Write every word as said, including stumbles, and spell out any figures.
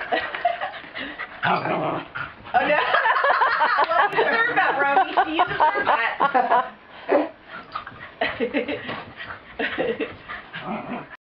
Oh no! Well, you deserve that, Romy. You deserve that.